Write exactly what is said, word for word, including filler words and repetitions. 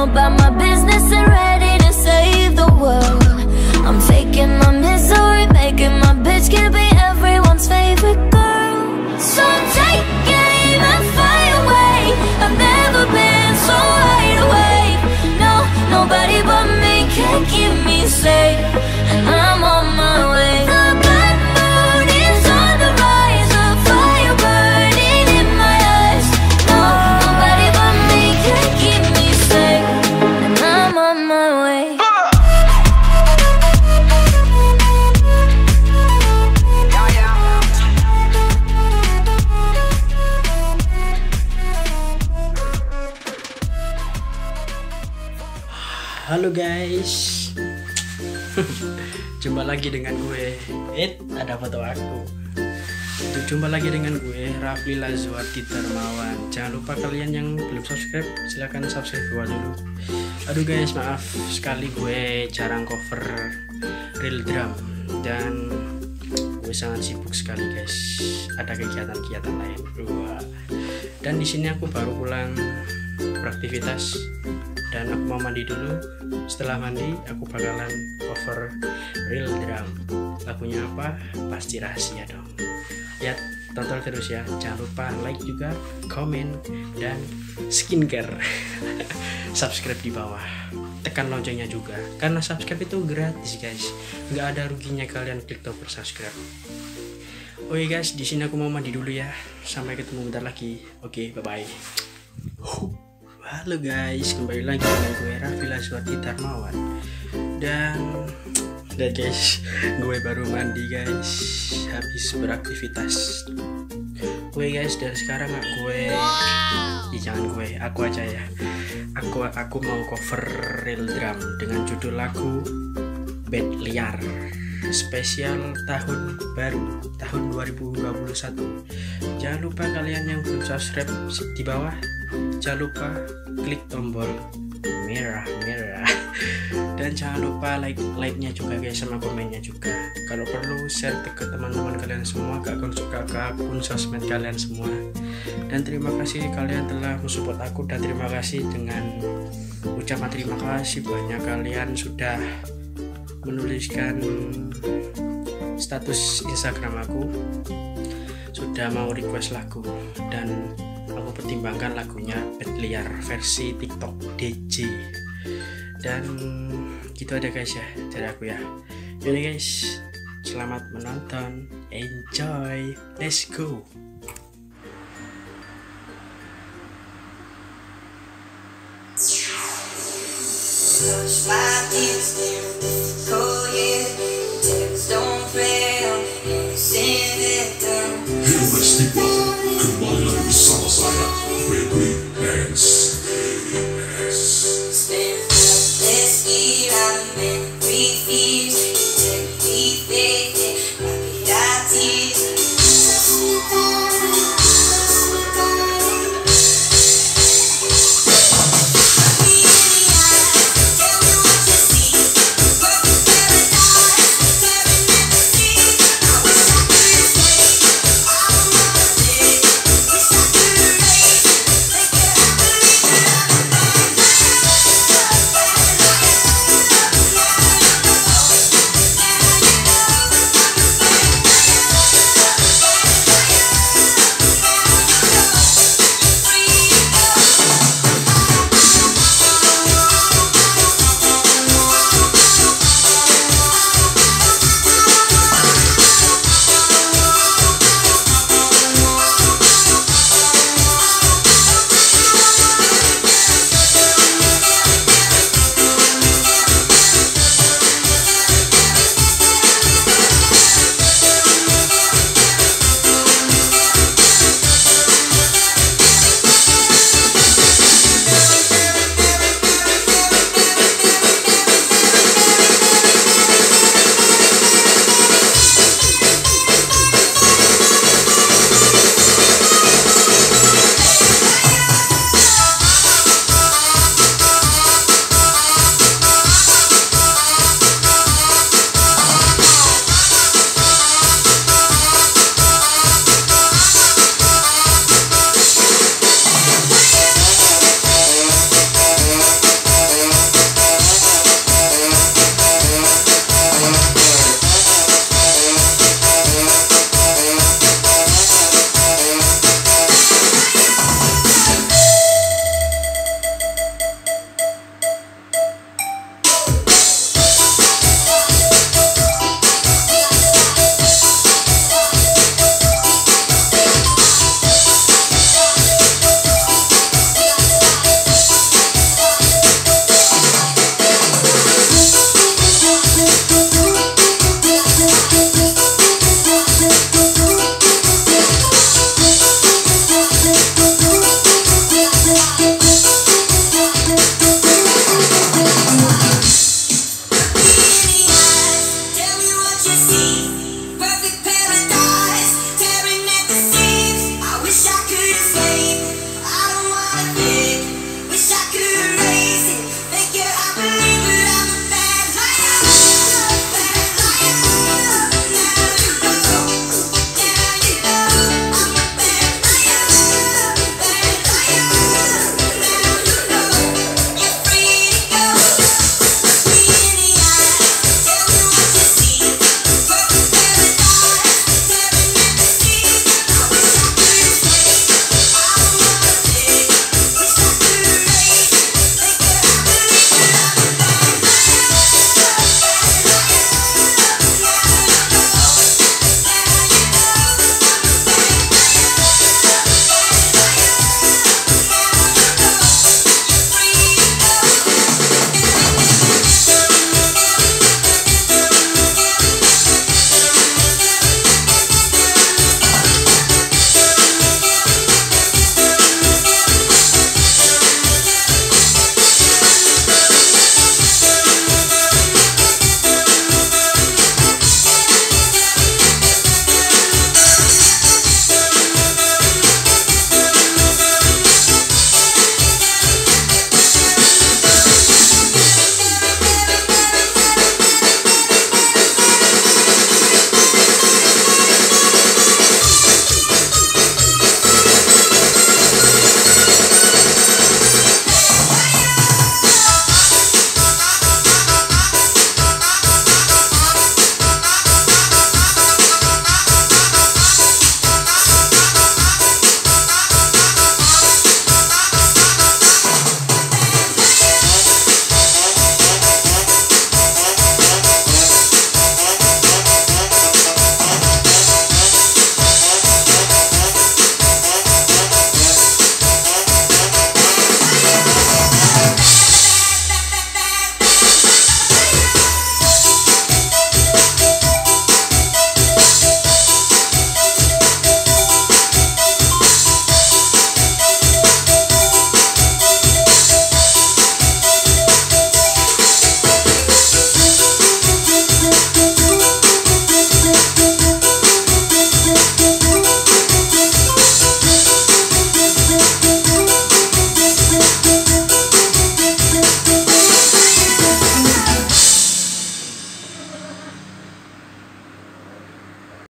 about my business and ready to save the world. I'm faking my misery, making my bitch can be everyone's favorite girl. So take aim and fly away. I've never been so wide awake. No, nobody but me can keep me safe, and I'm on my way. The bad moon is on the rise, a fire burning in my eyes. No, nobody but me can keep me safe, and I'm on my way. Halo guys, jumpa lagi dengan gue. Eh, ada foto aku. Jumpa lagi dengan gue, Rafli Lazwati Darmawan. Jangan lupa kalian yang belum subscribe, silahkan subscribe gua dulu. Aduh guys, maaf sekali gue jarang cover real drum dan gue sangat sibuk sekali guys. Ada kegiatan-kegiatan lain. Wah. Dan di sini aku baru pulang beraktivitas. Dan aku mau mandi dulu. Setelah mandi aku bakalan cover real drum. Lagunya apa? Pasti rahasia dong. Lihat, tonton terus ya. Jangan lupa like juga, komen, dan skincare. Subscribe di bawah. Tekan loncengnya juga. Karena subscribe itu gratis guys. Nggak ada ruginya kalian klik tombol subscribe. Oke guys, di sini aku mau mandi dulu ya. Sampai ketemu bentar lagi. Oke, bye bye. Halo guys, kembali lagi dengan gue Rafli Lazwati Darmawan. Dan dan guys, gue baru mandi guys, habis beraktivitas. Gue guys, dan sekarang gue wow. Ih, jangan gue, aku aja ya. Aku aku mau cover real drum dengan judul lagu Bed Liar spesial tahun baru tahun dua ribu dua puluh satu. Jangan lupa kalian yang belum subscribe di bawah, jangan lupa klik tombol merah merah dan jangan lupa like like nya juga guys, sama komennya juga. Kalau perlu share ke teman-teman kalian semua, ke akun ke akun sosmed kalian semua. Dan terima kasih kalian telah mensupport aku, dan terima kasih dengan ucapan terima kasih banyak kalian sudah menuliskan status Instagram aku, sudah mau request lagu, dan aku pertimbangkan lagunya Bed Liar versi TikTok D J. Dan gitu ada guys ya dari aku ya. Jadi guys, selamat menonton, enjoy, let's go. Hero Stipa, kembali lagi bersama saya